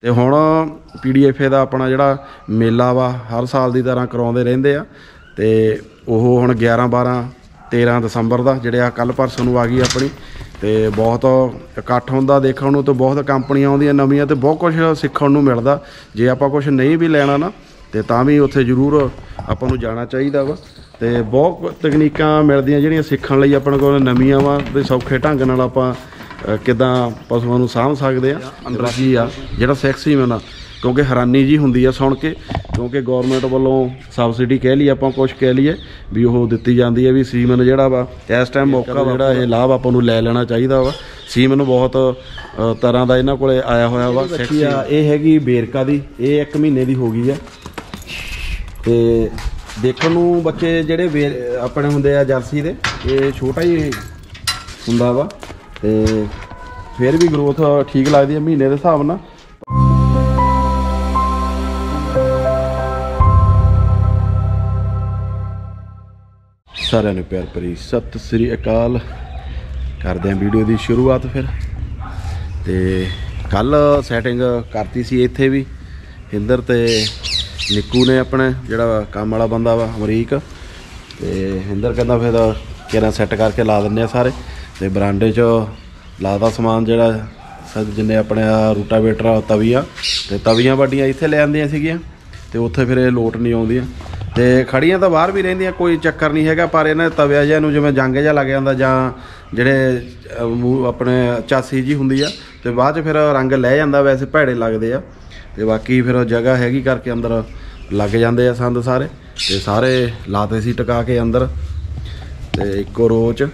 तो हुण PDFA का अपना जिहड़ा मेला वा हर साल की तरह करवाउंदे रहिंदे आ ते ओह हुण 11 12 13 दसंबर का जिहड़े कल परसों नूं आ गई अपनी तो बहुत इकट्ठ होंदा देखण नूं तो बहुत कंपनियां आउंदियां नवीआं ते बहुत कुछ सीखण नूं मिलदा। जे आपां कुछ नहीं भी लैणा ना तो तां भी उत्थे जरूर आपां नूं जाना चाहिदा वा ते बहुत तकनीकां मिलदियां जिहड़ियां सीखण लई अपने कोल नवीआं वा ते सौखे ढंग नाल आपां किदां पशुआं नूं साਂਭ सकदे आ। अंदर जी आ जिहड़ा सैक्सी मैन क्योंकि हैरानी जी हुंदी आ सुण के क्योंकि गौरमेंट वालों सबसिडी कह लीए आपां कुछ कह लीए भी वो दित्ती जाती है भी सीमन जिहड़ा वा इस टाइम मौका जिहड़ा ये लाभ आपां नूं लै लेना चाहिदा वा। सीमन बहुत तरह का इन्हां कोले आया होया वा। ये हैगी बेरका दी ये 1 महीने की हो गई है ते देखण नूं बच्चे जिहड़े अपने हुंदे आ जर्सी दे ये छोटा ही हुंदा वा ते फिर भी ग्रोथ ठीक लगदी है महीने के हिसाब नाल। सारिਆਂ ਨੂੰ प्यार भरी सत श्री अकाल करते हैं वीडियो की शुरुआत। फिर तो कल सैटिंग करती सी इत्थे भी हिंदर ते निक्कू ने अपने जिहड़ा काम वाला बंदा वा अमरीक ते हिंदर कहंदा फिर केरा सैट करके ला दिंदे सारे ते बरांडे च लादा समान जिहड़ा जिन्ने अपने रूटावेटर तवियां वड्डियां इत्थे ले आंदियां सीगियां ते उत्थे फिर लोट नहीं आउंदियां ते खड़ियां तो बाहर भी रहिंदियां कोई चक्कर नहीं हैगा पर इन्हां तविया जिहा नूं जिवें जंग जिहा लग जांदा जां जिहड़े अपने चासी जी हुंदी आ ते बाद च फिर रंग लै जांदा वैसे भैड़े लगदे आ ते बाकी फिर जगह हैगी करके अंदर लग जांदे आ संद सारे ते सारे लाते सी टका के अंदर ते इक्को रो च।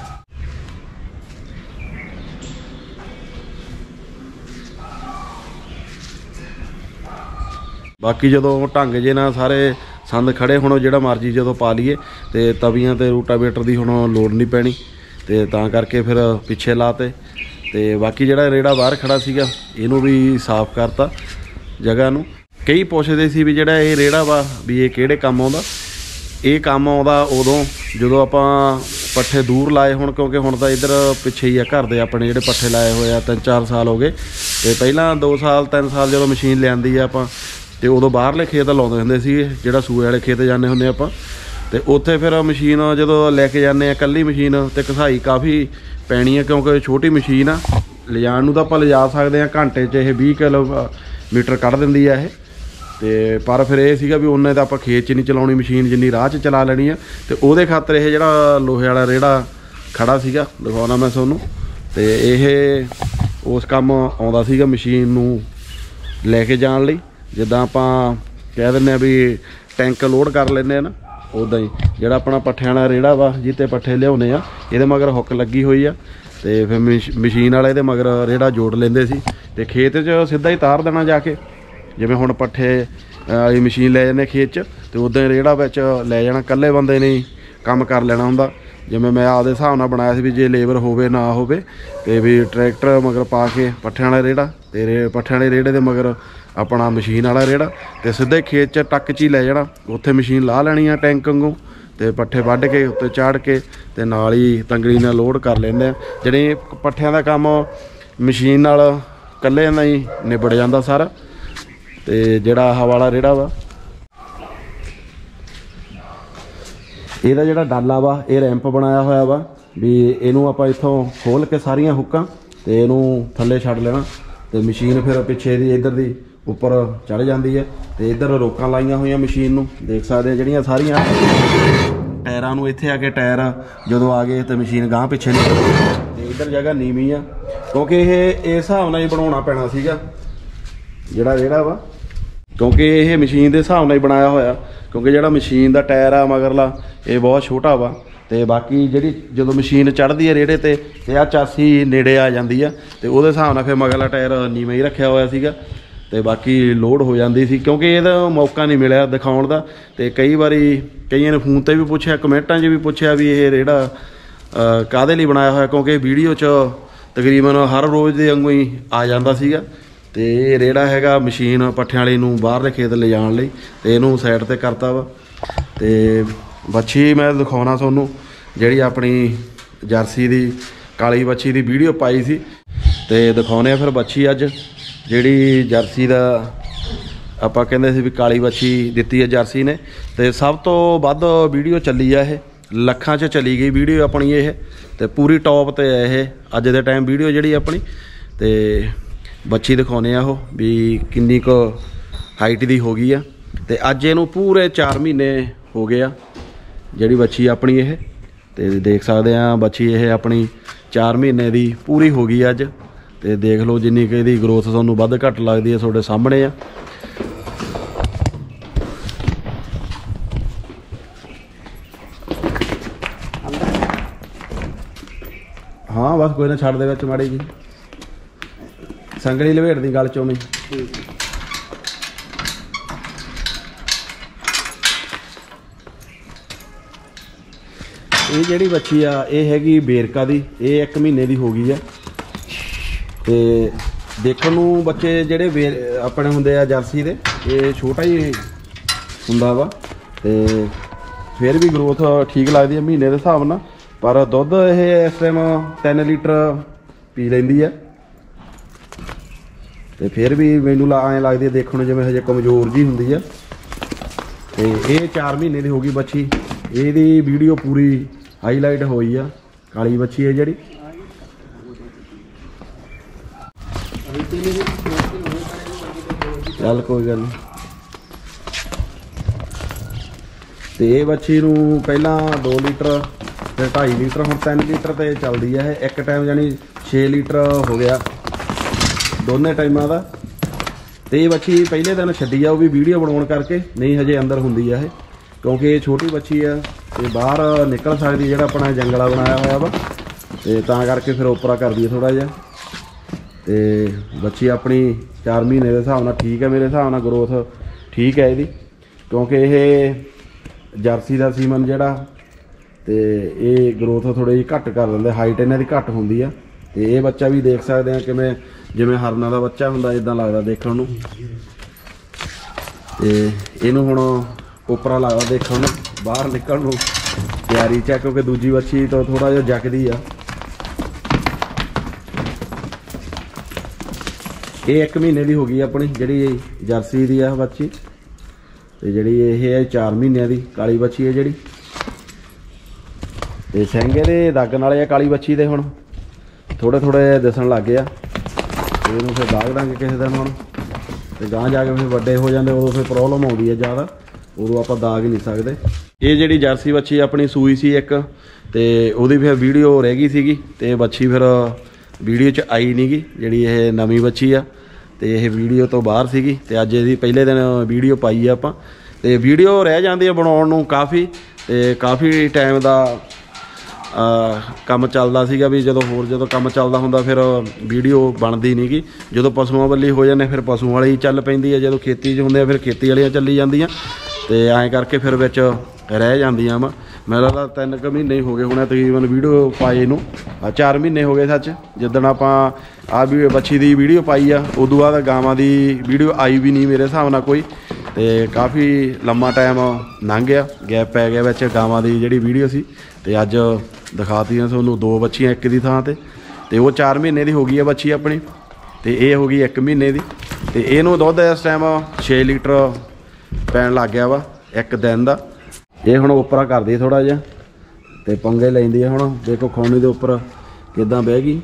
बाकी जो ढंग जे ना सारे संद खड़े हुण जिहड़ा मर्जी जो पा लीए तो तवियां ते रूटावेटर की हुण लोड़ नहीं पैनी ते तां करके फिर पिछे लाते ते बाकी जिहड़ा रेड़ा बाहर खड़ा सीगा इहनूं भी साफ करता जगह नूं। कई पुछदे सी भी जिहड़ा ये रेड़ा वा भी ये किहड़े काम आउंदा। ये काम आउंदा उदों जदों आपां पट्ठे दूर लाए हुण क्योंकि हुण तां इधर पिछे ही आ घर दे अपने जिहड़े पट्ठे लाए होए आ 3-4 साल हो गए ते पहिलां 2 साल 3 साल जदों मशीन लिआंदी आ आपां तो उदों बाहरले खेत लाउंदे हुंदे सी जिहड़ा सूए वाले खेत जाने हुंदे आपां ते उत्थे फिर मशीन जदों लैके जाने कल्ली मशीन ते घसाई काफ़ी पैनी है क्योंकि छोटी मशीन आ लिजाण नूं तां आपां लिजा सकदे आ घंटे च ये 20 किलोमीटर कढ़ दिंदी है ये ते पर फिर ये सीगा भी उन्ने तां आपां खेत च नहीं चलाउणी मशीन जिन्नी राह च चला लैनी है ते उहदे खातर ये जिहड़ा लोहे वाला रेड़ा खड़ा सीगा दिखाउणा मैं तुहानूं ते ये उस काम आउंदा सीगा मशीन नूं लैके जाण लई जिद्दां आपां कह दिंदे आ भी टैंक लोड कर लैंदे ना उदां ही जिहड़ा अपना पट्ठियां वाला रेड़ा वा जिते पट्ठे लिआउने आ इहदे मगर हुक लगी हुई आ ते फिर मशीन वाले इहदे मगर रेड़ा जोड़ लैंदे सी ते खेत च सीधा ही तार देना जाके जिवें हुण पट्ठे वाली मशीन लै जाने खेत च ते उदां ही रेड़ा विच लै जाना कल्ले बंदे ने काम कर लेना हुंदा। जिवें मैं आपदे हिसाब नाल बनाया सी भी जे लेबर होवे ना होवे ते भी ट्रैक्टर मगर पा के पट्ठियां वाला रेड़ा ते पट्ठियां वाले रेड़े दे मगर अपना मशीन वाला रेड़ा तो सीधे खेत च टक च ही लै जाना उत्थे मशीन ला लैनी है टैंक वांगू तो पट्ठे वढ़ के उत्ते चाढ़ के ते नाल ही तंगड़ी नाल लोड कर लैंदे जिहड़े पट्ठियां दा काम मशीन नाल कल्ले नाल ही निबड़ जांदा सारा। ते जिहड़ा आह वाला रेड़ा वा ਇਹਦਾ ਜਿਹੜਾ ਡਾਲਾ ਵਾ ਇਹ ਰੈਂਪ ਬਣਾਇਆ ਹੋਇਆ ਵਾ ਵੀ ਇਹਨੂੰ ਆਪਾਂ ਇੱਥੋਂ ਖੋਲ ਕੇ ਸਾਰੀਆਂ ਹੁੱਕਾਂ ਤੇ ਇਹਨੂੰ ਥੱਲੇ ਛੱਡ ਲੈਣਾ ਤੇ ਮਸ਼ੀਨ ਫਿਰ ਪਿੱਛੇ ਦੀ ਇੱਧਰ ਦੀ ਉੱਪਰ ਚੜ ਜਾਂਦੀ ਹੈ ਤੇ ਇੱਧਰ ਰੋਕਾਂ ਲਾਈਆਂ ਹੋਈਆਂ ਮਸ਼ੀਨ ਨੂੰ ਦੇਖ ਸਕਦੇ ਆ ਜਿਹੜੀਆਂ ਸਾਰੀਆਂ ਟਾਇਰਾਂ ਨੂੰ ਇੱਥੇ ਆ ਕੇ ਟਾਇਰ ਜਦੋਂ ਆ ਗਏ ਤੇ ਮਸ਼ੀਨ ਗਾਂਹ ਪਿੱਛੇ ਨਹੀਂ ਤੇ ਇੱਧਰ ਜਗ੍ਹਾ ਨੀਵੀਂ ਆ ਕਿਉਂਕਿ ਇਹ ਇਸ ਹਿਸਾਬ ਨਾਲ ਹੀ ਬਣਾਉਣਾ ਪੈਣਾ ਸੀਗਾ ਜਿਹੜਾ ਵਾ क्योंकि ये मशीन के हिसाब नाल बनाया होया क्योंकि जो मशीन का टायर आ मगरला ये बहुत छोटा वा तो बाकी जी जो मशीन चढ़ती है रेड़े ते आ चासी नेड़े आ जाती है तो वो हिसाब नाल फिर मगरला टायर नीवें ही रखा होया सीगा ते बाकी लोड हो जाती सी क्योंकि ये मौका नहीं मिला दिखाउण दा ते कई बारी कईयां ने फोन ते भी पूछया कमेंटां 'च भी पूछया भी ये रेड़ा काहदे लई बनाया होया क्योंकि वीडियो च तकरीबन हर रोज़ के वांगू ही आ जाता सीगा तो ये रेड़ा हैगा मशीन पट्ठियां वाली नूं बाहरले खेत ले जाण लई ते इहनूं साइड ते करता वा ते बच्छी मैं दिखाउणा तुहानूं जिहड़ी अपनी जर्सी दी काली बच्छी दी वीडियो पाई सी ते दिखाउने फिर बच्छी अज ਜਿਹੜੀ ਜਰਸੀ ਦਾ ਆਪਾਂ ਕਹਿੰਦੇ ਸੀ ਵੀ ਕਾਲੀ ਵੱਛੀ ਦਿੱਤੀ ਹੈ ਜਰਸੀ ਨੇ, ਤੇ ਸਭ ਤੋਂ ਵੱਧ ਵੀਡੀਓ ਚੱਲੀ ਆ ਇਹ, ਲੱਖਾਂ 'ਚ ਚਲੀ ਗਈ ਵੀਡੀਓ ਆਪਣੀ ਇਹ, ਤੇ ਪੂਰੀ ਟੌਪ ਤੇ ਹੈ ਇਹ ਅੱਜ ਦੇ ਟਾਈਮ ਵੀਡੀਓ ਜਿਹੜੀ ਆਪਣੀ। ਤੇ ਵੱਛੀ ਦਿਖਾਉਂਦੇ ਆ ਉਹ ਵੀ ਕਿੰਨੀ ਕੁ ਹਾਈਟ ਦੀ ਹੋ ਗਈ ਆ। ਤੇ ਅੱਜ ਇਹਨੂੰ ਪੂਰੇ 4 ਮਹੀਨੇ ਹੋ ਗਏ ਆ ਜਿਹੜੀ ਵੱਛੀ ਆਪਣੀ ਇਹ, ਤੇ ਦੇਖ ਸਕਦੇ ਆ ਵੱਛੀ ਇਹ ਆਪਣੀ 4 ਮਹੀਨੇ ਦੀ ਪੂਰੀ ਹੋ ਗਈ ਅੱਜ। ਤੇ ਦੇਖ ਲਓ ਜਿੰਨੀ ਕਿ ਇਹਦੀ ਗਰੋਥ ਤੁਹਾਨੂੰ ਵੱਧ ਘੱਟ ਲੱਗਦੀ ਹੈ ਤੁਹਾਡੇ ਸਾਹਮਣੇ ਆ। हाँ बस कोई ना छड़ दे माड़ी जी संगली लपेट दी गल चो नहीं। ये जिहड़ी बच्ची आ ये हैगी बेरका दी, ये 1 महीने दी हो गई है। ते देखण नूं बच्चे जिहड़े अपने हुंदे आ जर्सी दे ये छोटा ही हुंदा वा, ते फिर भी ग्रोथ ठीक लगदी है महीने दे हिसाब नाल। पर दुध ये इस टाइम 3 लीटर पी लेंदी है, तो फिर भी मैनू ऐ लगती है देखने जिवें हजे कमज़ोर जी हुंदी है। तो ये 4 महीने की हो गई बच्ची, ये वीडियो पूरी हाईलाइट हुई है। काली बच्ची है जिहड़ी, चल कोई गल नहीं। तो ये बच्ची नूं पहला 2 लीटर फिर 2.5 लीटर हम 3 लीटर तो चलती है। एक टाइम यानी 6 लीटर हो गया दोनों टाइमां का। तो ये बच्ची पहले दिन छड्डी आ, वो भी वीडियो बनाने करके, नहीं हजे अंदर हुंदी है क्योंकि ये छोटी बच्ची है, ये बाहर निकल सकती है, जो अपना जंगला बनाया हुआ वा, तो तां करके फिर उपरा कर दी थोड़ा जिहा। तो बच्ची अपनी 4 महीने के हिसाब नाल ठीक है, मेरे हिसाब नाल ग्रोथ ठीक है इसदी, क्योंकि ये जर्सी का सीमन जिहड़ा तो ये ग्रोथ थोड़ी जी घट कर देंगे, हाइट इन्हां दी घट हुंदी आ। तो ये बच्चा भी देख सकते हैं किवें जिवें हरना का बच्चा हुंदा इदां लगदा देखण नूं। ते इहनूं हुण उपरा लगदा देखण नूं, बाहर निकलण नूं तैयारी च, क्योंकि दूजी बच्ची तो थोड़ा जिहा जकदी आ। ये 1 महीने की हो गई अपनी जिहड़ी जर्सी दी आ बच्ची, ते जिहड़ी ये है 4 महीनों की काली बच्ची है जिहड़ी। ते सेंगे दे दागन वाले काली बच्ची दे हुण थोड़े थोड़े दिसन लग गया, इहनूं फिर दाग देंगे किसी दिन हुण, ते गांह जाके फिर वड्डे हो जाते उदों फिर प्रॉब्लम आउंदी है ज़्यादा, उदों आपां दाग ही नहीं सकदे। ये जिहड़ी जर्सी बच्ची अपनी सूई सी एक, ते उहदी फिर वीडियो रह गई सीगी, ते बच्ची फिर वीडियो च आई नहीं गी जिहड़ी ये नवीं बच्ची आ, ते ये वीडियो तो बाहर सीगी। ते अज इहदी पहले दिन वीडियो पाई है आपां, ते वीडियो रह जाती है बनाउण नूं काफ़ी टाइम का काम चलदा सीगा भी, जो काम चलदा हुंदा फिर वीडियो बनदी नहीं गी। जो पशुओं वाली हो जाने फिर पशुओं वाली ही चल पैंदी है, जो खेती च हुंदे फिर खेती वालियां चली जांदियां, ते ऐं करके फिर विच रह जांदियां वा। मेरे लगदा 3 महीने हो गए होने तकरीबन वीडियो पाए नूं, 4 महीने हो गए सच, जिद्दण आपां आ बच्ची दी वीडियो पाई आ उदों बाद गावां दी वीडियो आई भी नहीं मेरे हिसाब नाल कोई। ते काफ़ी लम्मा टाइम लंघ गया, गैप पै गया विच गावां दी जिहड़ी वीडियो सी। ते अज दिखातियां तुहानूं 2 बच्चियां एक दी थां ते वो 4 महीने की हो गई है बच्ची अपनी, ते ये हो गई 1 महीने की। ते इहनूं दुध इस टाइम 6 लीटर पैन लग गया वा एक दिन का। ये हुण उपरा कर दी थोड़ा जिहा, ते पंगे लैंदी है हुण, देखो खौनी दे उपर किदां बह गई।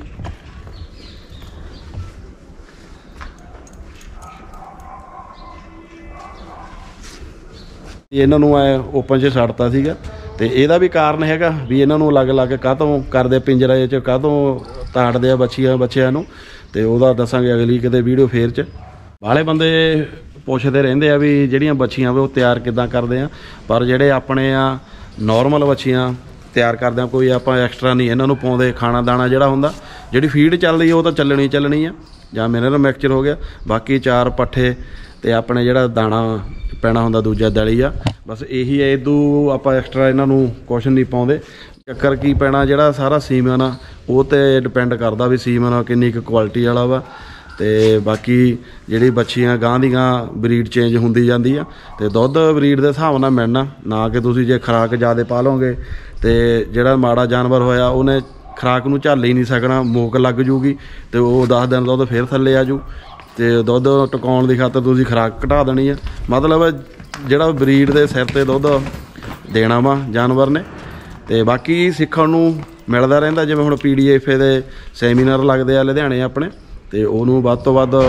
इन्हां नूं ओपन च छड्डता सीगा, ते इहदा भी कारण हैगा भी इन्हां नूं अलग अलग काहतों करदे पिंजरे च काहतों ताड़दे आ बच्चियां नूं, ते ओहदा दसांगे अगली किते वीडियो फेर च। बाले बंदे पुछदे रहिंदे आ भी जिहड़ियां बच्चियां वो तैयार किदां करदे आ, पर जिहड़े अपने आ नॉर्मल बच्चियां तैयार करदे आ, कोई आपां एक्सट्रा नहीं इन्हां नूं पाउंदे। खाना दाना जिहड़ा हुंदा जिहड़ी फीड चलदी वो तां चलनी आ, जां मिनरल मिक्सचर हो गया, बाकी 4 पट्ठे ते अपने जिहड़ा दाना पैना हुंदा दूजा दली आ, बस यही है। इदू आपां एक्सट्रा इन्हां नूं कुछ नहीं पाउंदे। चक्कर की पैना जिहड़ा सारा सीमन आ वो ते डिपेंड करदा भी सीमन किन्नी क क्वालिटी वाला वा। ते बाकी जिहड़ी बच्चियां गांह दी गांह ब्रीड चेंज हुंदी जांदी आ, ते दुध ब्रीड दे हिसाब नाल मिलना ना कि तुसीं जे खुराक ज़्यादा पा लोगे ते जिहड़ा माड़ा जानवर होया उहने खुराक नूं झੱਲ ही नहीं सकना, मोक लग जूगी ते वो 10 दिन दुध फिर थल्ले आ जू। ਤੇ ਦੁੱਧ ਟਿਕਾਉਣ ਦੀ ਖਾਤਰ ਤੁਸੀਂ ਖੁਰਾਕ ਘਟਾ ਦੇਣੀ ਆ। ਮਤਲਬ ਜਿਹੜਾ ਬਰੀਡ ਦੇ ਸਿਰ ਤੇ ਦੁੱਧ ਦੇਣਾ ਵਾ ਜਾਨਵਰ ਨੇ। ਤੇ ਬਾਕੀ ਸਿੱਖਣ ਨੂੰ ਮਿਲਦਾ ਰਹਿੰਦਾ, ਜਿਵੇਂ ਹੁਣ PDFA ਦੇ ਸੈਮੀਨਾਰ ਲੱਗਦੇ ਆ ਲੁਧਿਆਣੇ ਆਪਣੇ, ਤੇ ਉਹਨੂੰ ਵੱਧ ਤੋਂ ਵੱਧ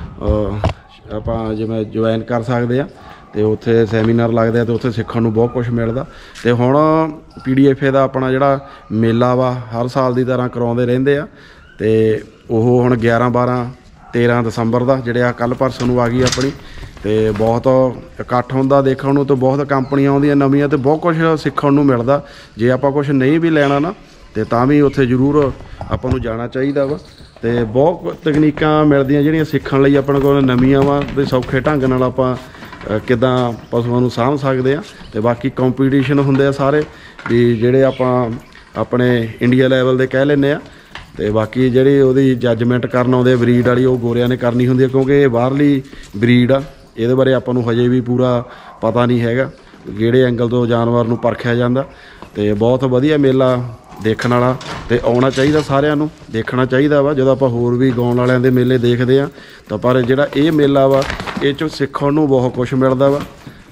ਆਪਾਂ ਜਿਵੇਂ ਜੁਆਇਨ ਕਰ ਸਕਦੇ ਆ। ਤੇ ਉੱਥੇ ਸੈਮੀਨਾਰ ਲੱਗਦੇ ਆ ਤੇ ਉੱਥੇ ਸਿੱਖਣ ਨੂੰ ਬਹੁਤ ਕੁਝ ਮਿਲਦਾ। ਤੇ ਹੁਣ PDFA ਦਾ ਆਪਣਾ ਜਿਹੜਾ ਮੇਲਾ ਵਾ ਹਰ ਸਾਲ ਦੀ ਤਰ੍ਹਾਂ ਕਰਾਉਂਦੇ ਰਹਿੰਦੇ ਆ। ਤੇ ਉਹ ਹੁਣ 11, 12, 13 ਦਸੰਬਰ ਦਾ ਜਿਹੜੇ ਆ ਕੱਲ੍ਹ ਪਰਸੋਂ ਨੂੰ ਆ ਗਈ ਆਪਣੀ। ਤੇ ਬਹੁਤ ਇਕੱਠ ਹੁੰਦਾ ਦੇਖਣ ਨੂੰ, ਤੇ ਬਹੁਤ ਕੰਪਨੀਆਂ ਆਉਂਦੀਆਂ ਨਵੀਆਂ, ਤੇ ਬਹੁਤ ਕੁਝ ਸਿੱਖਣ ਨੂੰ ਮਿਲਦਾ। ਜੇ ਆਪਾਂ ਕੁਝ ਨਹੀਂ ਵੀ ਲੈਣਾ ਨਾ ਤੇ ਤਾਂ ਵੀ ਉੱਥੇ ਜ਼ਰੂਰ ਆਪਾਂ ਨੂੰ ਜਾਣਾ ਚਾਹੀਦਾ ਵਾ। ਤੇ ਬਹੁਤ ਤਕਨੀਕਾਂ ਮਿਲਦੀਆਂ ਜਿਹੜੀਆਂ ਸਿੱਖਣ ਲਈ ਆਪਣੇ ਕੋਲ ਨਵੀਆਂ ਵਾ, ਵੀ ਸੌਖੇ ਢੰਗ ਨਾਲ ਆਪਾਂ ਕਿੱਦਾਂ ਪਸ਼ੂਆਂ ਨੂੰ ਸਾਂਭ ਸਕਦੇ ਆ। ਤੇ ਬਾਕੀ ਕੰਪੀਟੀਸ਼ਨ ਹੁੰਦੇ ਆ ਸਾਰੇ ਵੀ ਜਿਹੜੇ ਆਪਾਂ ਆਪਣੇ ਇੰਡੀਆ ਲੈਵਲ ਦੇ ਕਹਿ ਲੈਂਦੇ ਆ। ਤੇ ਬਾਕੀ ਜਿਹੜੀ ਉਹਦੀ ਜੱਜਮੈਂਟ ਕਰਨ ਆਉਂਦੇ ਬਰੀਡ ਵਾਲੀ, ਉਹ ਗੋਰਿਆਂ ਨੇ ਕਰਨੀ ਹੁੰਦੀ ਹੈ, ਕਿਉਂਕਿ ਇਹ ਬਾਹਰਲੀ ਬਰੀਡ ਆ। ਇਹਦੇ ਬਾਰੇ ਆਪਾਂ ਨੂੰ ਹਜੇ ਵੀ ਪੂਰਾ ਪਤਾ ਨਹੀਂ ਹੈਗਾ ਕਿਹੜੇ ਐਂਗਲ ਤੋਂ ਜਾਨਵਰ ਨੂੰ ਪਰਖਿਆ ਜਾਂਦਾ। ਤੇ ਬਹੁਤ ਵਧੀਆ ਮੇਲਾ ਦੇਖਣ ਵਾਲਾ, ਤੇ ਆਉਣਾ ਚਾਹੀਦਾ ਸਾਰਿਆਂ ਨੂੰ, ਦੇਖਣਾ ਚਾਹੀਦਾ ਵਾ। ਜਦੋਂ ਆਪਾਂ ਹੋਰ ਵੀ ਗਾਉਣ ਵਾਲਿਆਂ ਦੇ ਮੇਲੇ ਦੇਖਦੇ ਆ ਤਾਂ ਪਰ ਜਿਹੜਾ ਇਹ ਮੇਲਾ ਵਾ ਇਹ 'ਚੋਂ ਸਿੱਖਣ ਨੂੰ ਬਹੁਤ ਕੁਛ ਮਿਲਦਾ ਵਾ।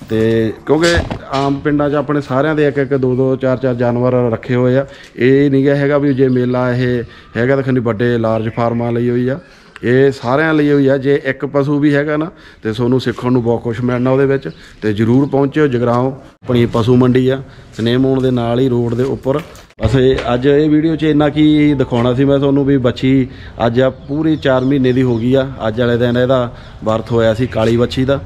ਤੇ ਕਿਉਂਕਿ ਆਮ ਪਿੰਡਾਂ 'ਚ ਆਪਣੇ ਸਾਰਿਆਂ ਦੇ ਇੱਕ 2, 4 ਜਾਨਵਰ ਰੱਖੇ ਹੋਏ ਆ। ਇਹ ਨਹੀਂ ਗਾ ਹੈਗਾ ਵੀ ਜੇ ਮੇਲਾ ਇਹ ਹੈਗਾ ਤਾਂ ਖਨੀ ਵੱਡੇ ਲਾਰਜ ਫਾਰਮਾਂ ਲਈ ਹੋਈ ਆ, ਇਹ ਸਾਰਿਆਂ ਲਈ ਹੋਈ ਆ। ਜੇ ਇੱਕ ਪਸ਼ੂ ਵੀ ਹੈਗਾ ਨਾ ਤੇ ਤੁਹਾਨੂੰ ਸਿੱਖਣ ਨੂੰ ਬਹੁਤ ਕੁਛ ਮਿਲਣਾ ਉਹਦੇ ਵਿੱਚ। ਤੇ ਜ਼ਰੂਰ ਪਹੁੰਚਿਓ ਜਗਰਾਓਂ, ਆਪਣੀ ਪਸ਼ੂ ਮੰਡੀ ਆ ਸਨੇਮੋਣ ਦੇ ਨਾਲ ਹੀ ਰੋਡ ਦੇ ਉੱਪਰ। ਬਸ ਅੱਜ ਇਹ ਵੀਡੀਓ 'ਚ ਇੰਨਾ ਕੀ ਦਿਖਾਉਣਾ ਸੀ ਮੈਂ ਤੁਹਾਨੂੰ, ਵੀ ਬੱਚੀ ਅੱਜ ਆ ਪੂਰੀ 4 ਮਹੀਨੇ ਦੀ ਹੋ ਗਈ ਆ। ਅੱਜ ਵਾਲੇ ਦਿਨ ਇਹਦਾ ਬਰਥ ਹੋਇਆ ਸੀ ਕਾਲੀ ਵੱਛੀ ਦਾ।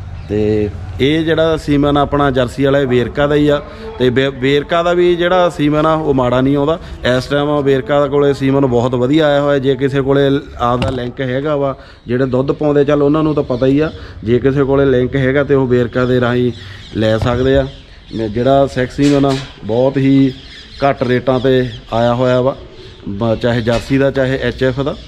ਤੇ ਇਹ ਜਿਹੜਾ ਸੀਮਨ ਆਪਣਾ ਜਰਸੀ ਵਾਲਾ ਵੇਰਕਾ ਦਾ ਹੀ ਆ। ਤੇ ਵੇਰਕਾ ਦਾ ਵੀ ਜਿਹੜਾ ਸੀਮਨ ਆ ਉਹ ਮਾੜਾ ਨਹੀਂ ਆਉਂਦਾ ਇਸ ਟਾਈਮ। ਵੇਰਕਾ ਕੋਲੇ ਸੀਮਨ ਬਹੁਤ ਵਧੀਆ ਆਇਆ ਹੋਇਆ। ਜੇ ਕਿਸੇ ਕੋਲੇ ਆਪਦਾ ਲਿੰਕ ਹੈਗਾ ਵਾ, ਜਿਹੜੇ ਦੁੱਧ ਪਾਉਂਦੇ ਚੱਲ ਉਹਨਾਂ ਨੂੰ ਤਾਂ ਪਤਾ ਹੀ ਆ, ਜੇ ਕਿਸੇ ਕੋਲੇ ਲਿੰਕ ਹੈਗਾ ਤੇ ਉਹ ਵੇਰਕਾ ਦੇ ਰਾਹੀਂ ਲੈ ਸਕਦੇ ਆ। ਜਿਹੜਾ ਸੈਕਸ ਸੀਮਨ ਆ ਬਹੁਤ ਹੀ ਘੱਟ ਰੇਟਾਂ ਤੇ ਆਇਆ ਹੋਇਆ ਵਾ, ਚਾਹੇ ਜਰਸੀ ਦਾ ਚਾਹੇ HF ਦਾ।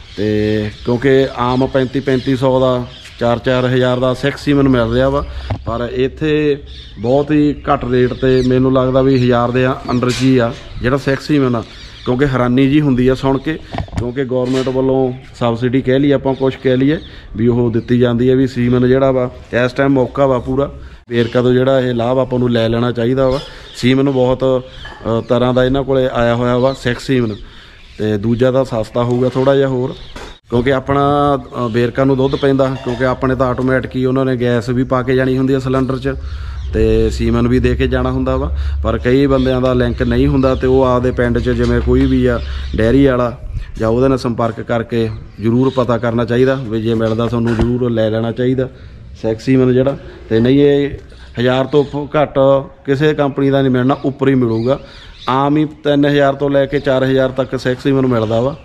ਤੇ ਕਿਉਂਕਿ ਆਮ 3500 ਦਾ 4-4 ਹਜ਼ਾਰ ਦਾ ਸੈਕਸ ਸੀਮਨ ਮਿਲ ਰਿਹਾ ਵਾ, ਪਰ ਇੱਥੇ ਬਹੁਤ ਹੀ ਘੱਟ ਰੇਟ ਤੇ ਮੈਨੂੰ ਲੱਗਦਾ ਵੀ 1000 ਦੇ ਅੰਡਰ 'ਚ ਹੀ ਆ ਜਿਹੜਾ ਸੈਕਸ ਸੀਮਨ ਆ। ਕਿਉਂਕਿ ਹੈਰਾਨੀ ਜੀ ਹੁੰਦੀ ਆ ਸੁਣ ਕੇ, ਕਿਉਂਕਿ ਗੌਰਮੈਂਟ ਵੱਲੋਂ ਸਬਸਿਡੀ ਕਹਿ ਲਈਏ ਆਪਾਂ, ਕੁਛ ਕਹਿ ਲਈਏ ਵੀ ਉਹ ਦਿੱਤੀ ਜਾਂਦੀ ਹੈ ਵੀ ਸੀਮਨ ਜਿਹੜਾ ਵਾ ਇਸ ਟਾਈਮ ਮੌਕਾ ਵਾ ਪੂਰਾ ਵੇਰਕਾ ਤੋਂ ਜਿਹੜਾ ਇਹ ਲਾਭ ਆਪਾਂ ਨੂੰ ਲੈ ਲੈਣਾ ਚਾਹੀਦਾ ਵਾ। ਸੀਮਨ ਬਹੁਤ ਤਰ੍ਹਾਂ ਦਾ ਇਹਨਾਂ ਕੋਲੇ ਆਇਆ ਹੋਇਆ ਵਾ ਸੈਕਸ ਸੀਮਨ। ਤੇ ਦੂਜਾ ਤਾਂ ਸਸਤਾ ਹੋਊਗਾ ਥੋੜ੍ਹਾ ਜਿਹਾ ਹੋਰ, ਕਿਉਂਕਿ ਆਪਣਾ ਵੇਰਕਾ ਨੂੰ ਦੁੱਧ ਪੈਂਦਾ, ਕਿਉਂਕਿ ਆਪਣੇ ਤਾਂ ਆਟੋਮੈਟਿਕ ਹੀ ਉਹਨਾਂ ਨੇ ਗੈਸ ਵੀ ਪਾ ਕੇ ਜਾਣੀ ਹੁੰਦੀ ਆ ਸਿਲੰਡਰ 'ਚ, ਤੇ ਸੀਮਨ ਵੀ ਦੇ ਕੇ ਜਾਣਾ ਹੁੰਦਾ ਵਾ। ਪਰ ਕਈ ਬੰਦਿਆਂ ਦਾ ਲਿੰਕ ਨਹੀਂ ਹੁੰਦਾ ਤੇ ਉਹ ਆਪਦੇ ਪਿੰਡ 'ਚ ਜਿਵੇਂ ਕੋਈ ਵੀ ਆ ਡੈਰੀ ਵਾਲਾ ਜਾਂ ਉਹਦੇ ਨਾਲ ਸੰਪਰਕ ਕਰਕੇ ਜ਼ਰੂਰ ਪਤਾ ਕਰਨਾ ਚਾਹੀਦਾ ਵੀ ਜੇ ਮਿਲਦਾ ਤੁਹਾਨੂੰ ਜ਼ਰੂਰ ਲੈ ਲੈਣਾ ਚਾਹੀਦਾ ਸੈਕਸ ਸੀਮਨ ਜਿਹੜਾ। ਤੇ ਨਹੀਂ ਇਹ 1000 ਤੋਂ ਘੱਟ ਕਿਸੇ ਕੰਪਨੀ ਦਾ ਨਹੀਂ ਮਿਲਣਾ, ਉੱਪਰ ਹੀ ਮਿਲੂਗਾ। ਆਮ ਹੀ 3000 ਤੋਂ ਲੈ ਕੇ 4000 ਤੱਕ ਸੈਕਸ ਸੀਮਨ ਮਿਲਦਾ ਵਾ।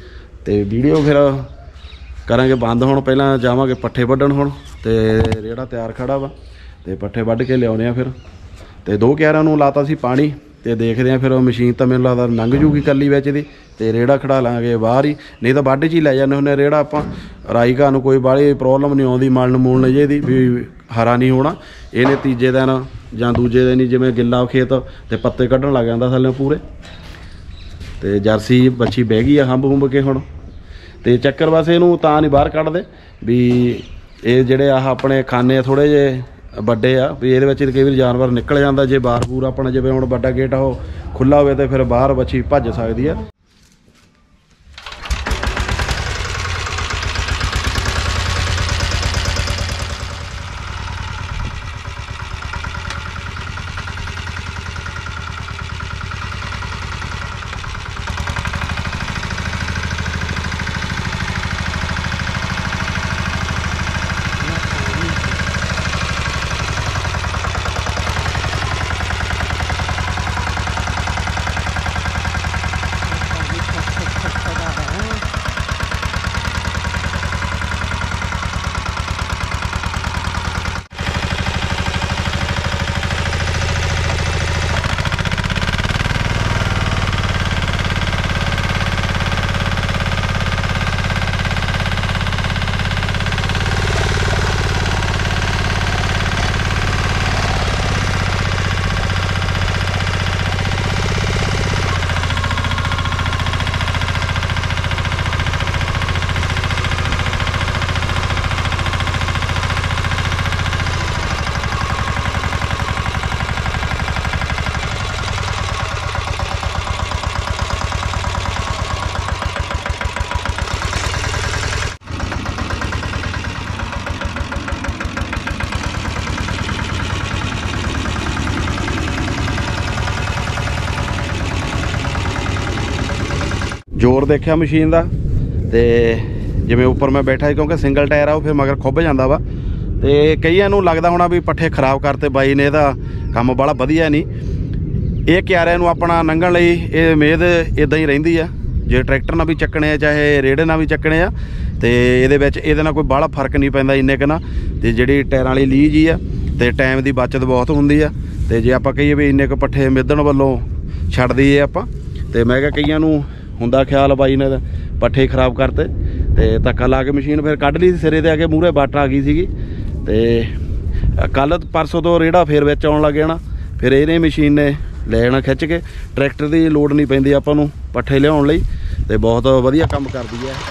ਤੇ ਵੀਡੀਓ ਫਿਰ ਕਰਾਂਗੇ ਬੰਦ। ਹੁਣ ਪਹਿਲਾਂ ਜਾਵਾਂਗੇ ਪੱਠੇ ਵੱਢਣ ਹੁਣ, ਤੇ ਰੇੜਾ ਤਿਆਰ ਖੜਾ ਵਾ ਤੇ ਪੱਠੇ ਵੱਢ ਕੇ ਲਿਆਉਣੇ ਆ ਫਿਰ। ਤੇ 2 ਕਿਆਰਿਆਂ ਨੂੰ ਲਾਤਾ ਸੀ ਪਾਣੀ, ਤੇ ਦੇਖਦੇ ਆ ਫਿਰ ਮਸ਼ੀਨ ਤਾਂ ਮੈਨੂੰ ਲੱਗਦਾ ਲੰਘ ਜੂਗੀ ਇਕੱਲੀ ਵਿੱਚ ਦੀ, ਤੇ ਰੇੜਾ ਖੜਾ ਲਾਂਗੇ ਬਾਹਰ ਹੀ, ਨਹੀਂ ਤਾਂ ਵੱਢ 'ਚ ਹੀ ਲੈ ਜਾਂਦੇ ਹੁੰਦੇ ਰੇੜਾ ਆਪਾਂ। ਰਾਈ ਘਾਹ ਨੂੰ ਕੋਈ ਬਾਹਲੀ ਪ੍ਰੋਬਲਮ ਨਹੀਂ ਆਉਂਦੀ, ਮਲਣ ਮੂਲਣ ਜਿਹਦੀ ਵੀ ਹਰਾ ਨਹੀਂ ਹੋਣਾ। ਇਹਨੇ ਤੀਜੇ ਦਿਨ ਜਾਂ ਦੂਜੇ ਦਿਨ ਹੀ ਜਿਵੇਂ ਗਿੱਲਾ ਖੇਤ ਤੇ ਪੱਤੇ ਕੱਢਣ ਲੱਗ ਜਾਂਦਾ ਥੱਲੇ ਪੂਰੇ। ਤੇ ਜਰਸੀ ਬੱਚੀ ਬਹਿ ਗਈ ਆ ਹੰਬ ਹੁੰਬ ਕੇ ਹੁਣ। ਤੇ ਚੱਕਰ ਬਸ ਇਹਨੂੰ ਤਾਂ ਨਹੀਂ ਬਾਹਰ ਕੱਢਦੇ ਵੀ ਇਹ ਜਿਹੜੇ ਆਹ ਆਪਣੇ ਖਾਨੇ ਥੋੜ੍ਹੇ ਜਿਹੇ ਵੱਡੇ ਆ, ਵੀ ਇਹਦੇ ਵਿੱਚ ਕਈ ਵਾਰੀ ਜਾਨਵਰ ਨਿਕਲ ਜਾਂਦਾ। ਜੇ ਬਾਰ ਬੂਰ ਆਪਣਾ ਜਿਵੇਂ ਹੁਣ ਵੱਡਾ ਗੇਟ ਆ ਉਹ ਖੁੱਲ੍ਹਾ ਹੋਵੇ ਤੇ ਫਿਰ ਬਾਹਰ ਬੱਚੀ ਭੱਜ ਸਕਦੀ ਆ। ਜ਼ੋਰ ਦੇਖਿਆ ਮਸ਼ੀਨ ਦਾ ਤੇ ਜਿਵੇਂ ਉੱਪਰ ਮੈਂ ਬੈਠਾ ਸੀ ਕਿਉਂਕਿ ਸਿੰਗਲ ਟਾਇਰ ਆ ਉਹ ਫਿਰ ਮਗਰ ਖੁੱਭ ਜਾਂਦਾ ਵਾ ਤੇ ਕਈਆਂ ਨੂੰ ਲੱਗਦਾ ਹੋਣਾ ਵੀ ਪੱਠੇ ਖਰਾਬ ਕਰਤੇ ਬਾਈ ਨੇ, ਇਹਦਾ ਕੰਮ ਬੜਾ ਵਧੀਆ ਨਹੀਂ। ਇਹ ਕਿਆਰਿਆਂ ਨੂੰ ਆਪਣਾ ਲੰਘਣ ਲਈ ਇਹ ਉਮੀਦ ਇਦਾਂ ਹੀ ਰਹਿੰਦੀ ਆ, ਜੇ ਟਰੈਕਟਰ ਨਾਲ ਵੀ ਚੱਕਣੇ ਆ ਚਾਹੇ ਰੇੜੇ ਨਾਲ ਵੀ ਚੱਕਣੇ ਆ ਤੇ ਇਹਦੇ ਨਾਲ ਕੋਈ ਬਾਹਲਾ ਫਰਕ ਨਹੀਂ ਪੈਂਦਾ ਇੰਨੇ ਕੁ ਨਾ। ਤੇ ਜਿਹੜੀ ਟਾਇਰਾਂ ਵਾਲੀ ਲੀਜ ਹੀ ਆ ਤੇ ਟਾਈਮ ਦੀ ਬਚਤ ਬਹੁਤ ਹੁੰਦੀ ਆ। ਤੇ ਜੇ ਆਪਾਂ ਕਹੀਏ ਵੀ ਇੰਨੇ ਕੁ ਪੱਠੇ ਮਿੱਧਣ ਵੱਲੋਂ ਛੱਡ ਦਈਏ ਆਪਾਂ, ਤੇ ਮੈਂ ਕਿਹਾ ਕਈਆਂ ਨੂੰ ਹੁੰਦਾ ਖਿਆਲ ਬਾਈ ਨੇ ਪੱਠੇ ਖਰਾਬ ਕਰਤੇ ਤੇ ਧੱਕਾ ਲਾ ਕੇ ਮਸ਼ੀਨ ਫਿਰ ਕੱਢ ਲਈ ਸਿਰੇ 'ਤੇ ਆ ਕੇ ਮੂਹਰੇ ਬਾਟਰ ਆ ਗਈ ਸੀਗੀ। ਤੇ ਕੱਲ੍ਹ ਪਰਸੋਂ ਤੋਂ ਰੇੜਾ ਫੇਰ ਵਿੱਚ ਆਉਣ ਲੱਗ ਜਾਣਾ, ਫਿਰ ਇਹਨੇ ਮਸ਼ੀਨ ਨੇ ਲੈ ਜਾਣਾ ਖਿੱਚ ਕੇ। ਟਰੈਕਟਰ ਦੀ ਲੋੜ ਨਹੀਂ ਪੈਂਦੀ ਆਪਾਂ ਨੂੰ ਪੱਠੇ ਲਿਆਉਣ ਲਈ ਤੇ ਬਹੁਤ ਵਧੀਆ ਕੰਮ ਕਰਦੀ ਹੈ।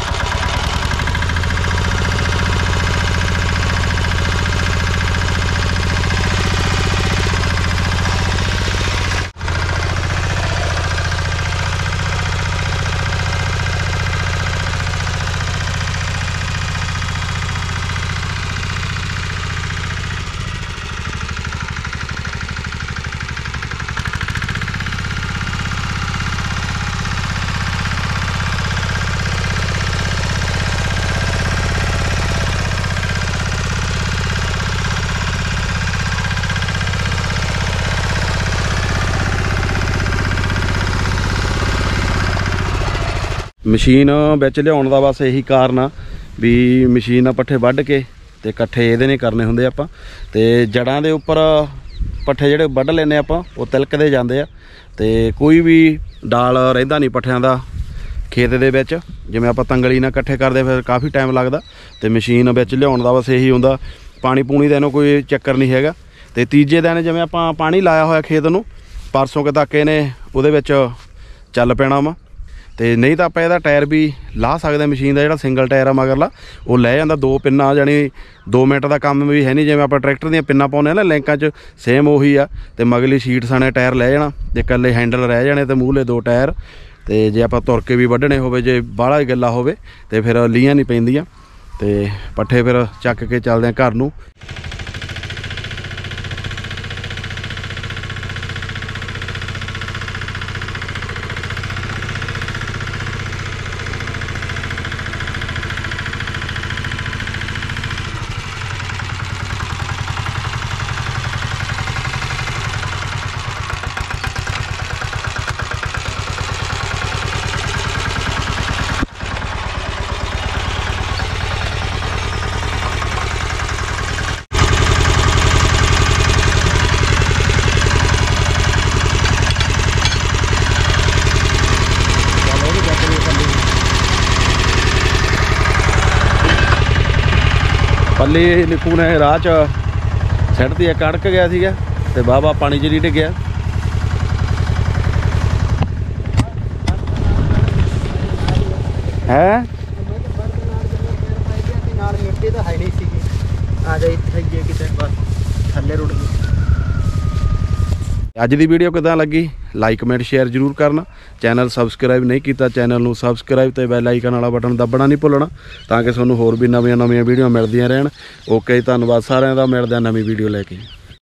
ਮਸ਼ੀਨ ਵਿੱਚ ਲਿਆਉਣ ਦਾ ਬਸ ਇਹੀ ਕਾਰਨ ਆ ਵੀ ਮਸ਼ੀਨ ਨਾਲ ਪੱਠੇ ਵੱਢ ਕੇ ਤੇ ਇਕੱਠੇ ਇਹਦੇ ਨੇ ਕਰਨੇ ਹੁੰਦੇ ਆਪਾਂ। ਤੇ ਜੜਾਂ ਦੇ ਉੱਪਰ ਪੱਠੇ ਜਿਹੜੇ ਵੱਢ ਲੈਂਦੇ ਆਪਾਂ ਉਹ ਤਿਲਕਦੇ ਜਾਂਦੇ ਆ ਤੇ ਕੋਈ ਵੀ ਡਾਲ ਰਹਿੰਦਾ ਨਹੀਂ ਪੱਠਿਆਂ ਦਾ ਖੇਤ ਦੇ ਵਿੱਚ। ਜਿਵੇਂ ਆਪਾਂ ਤੰਗਲੀ ਨਾਲ ਇਕੱਠੇ ਕਰਦੇ ਫਿਰ ਕਾਫੀ ਟਾਈਮ ਲੱਗਦਾ ਤੇ ਮਸ਼ੀਨ ਵਿੱਚ ਲਿਆਉਣ ਦਾ ਬਸ ਇਹੀ ਹੁੰਦਾ। ਪਾਣੀ ਪੂਣੀ ਦਾ ਇਹਨੂੰ ਕੋਈ ਚੱਕਰ ਨਹੀਂ ਹੈਗਾ। ਤੇ ਤੀਜੇ ਦਿਨ ਜਿਵੇਂ ਆਪਾਂ ਪਾਣੀ ਲਾਇਆ ਹੋਇਆ ਖੇਤ ਨੂੰ, ਪਰਸੋਂ ਕੁ ਤੱਕ ਇਹਨੇ ਉਹਦੇ ਵਿੱਚ ਚੱਲ ਪੈਣਾ ਵਾ। ਤੇ ਨਹੀਂ ਤਾਂ ਆਪਾਂ ਇਹਦਾ ਟਾਇਰ ਵੀ ਲਾ ਸਕਦੇ, ਮਸ਼ੀਨ ਦਾ ਜਿਹੜਾ ਸਿੰਗਲ ਟਾਇਰ ਆ ਮਗਰਲਾ ਉਹ ਲੈ ਜਾਂਦਾ 2 ਪਿੰਨਾਂ, ਜਾਣੀ 2 ਮਿੰਟ ਦਾ ਕੰਮ ਵੀ ਹੈ ਨਹੀਂ। ਜਿਵੇਂ ਆਪਾਂ ਟਰੈਕਟਰ ਦੀਆਂ ਪਿੰਨਾਂ ਪਾਉਂਦੇ ਆ ਨਾ ਲਿੰਕਾਂ 'ਚ, ਸੇਮ ਉਹੀ ਆ। ਤੇ ਮਗਲੀ ਸੀਟ ਸਾਣੇ ਟਾਇਰ ਲੈ ਜਾਣਾ ਤੇ ਇਕੱਲੇ ਹੈਂਡਲ ਰਹਿ ਜਾਣੇ ਤੇ ਮੂਹਲੇ 2 ਟਾਇਰ। ਤੇ ਜੇ ਆਪਾਂ ਤੁਰ ਕੇ ਵੀ ਵੱਢਣੇ ਹੋਵੇ, ਜੇ ਬਾਹਲਾ ਗੱਲਾ ਹੋਵੇ ਤੇ ਫਿਰ ਲੀਆਂ ਨਹੀਂ ਪੈਂਦੀਆਂ। ਤੇ ਪੱਠੇ ਫਿਰ ਚੱਕ ਕੇ ਚੱਲਦੇ ਆ ਘਰ ਨੂੰ। ਪੱਲੀ ਨਿੱਕੂ ਨੇ ਰਾਹ 'ਚ ਸਿੱਟਦੀ ਆ, ਕੜਕ ਗਿਆ ਸੀਗਾ ਤੇ ਬਾਬਾ ਪਾਣੀ 'ਚ ਨਹੀਂ ਡਿੱਗਿਆ। ਹੈ ਅੱਜ ਦੀ ਵੀਡੀਓ ਕਿੱਦਾਂ ਲੱਗੀ, ਲਾਈਕ ਕਮੈਂਟ ਸ਼ੇਅਰ ਜ਼ਰੂਰ ਕਰਨਾ। ਚੈਨਲ ਸਬਸਕ੍ਰਾਈਬ ਨਹੀਂ ਕੀਤਾ, ਚੈਨਲ ਨੂੰ ਸਬਸਕ੍ਰਾਈਬ ਤੇ ਬੈਲ ਆਈਕਨ ਵਾਲਾ ਬਟਨ ਦੱਬਣਾ ਨਹੀਂ ਭੁੱਲਣਾ, ਤਾਂ ਕਿ ਤੁਹਾਨੂੰ ਹੋਰ ਵੀ ਨਵੀਆਂ ਵੀਡੀਓ ਮਿਲਦੀਆਂ ਰਹਿਣ। ਓਕੇ, ਧੰਨਵਾਦ ਸਾਰਿਆਂ ਦਾ। ਮਿਲਦੇ ਆ ਨਵੀਂ ਵੀਡੀਓ ਲੈ ਕੇ।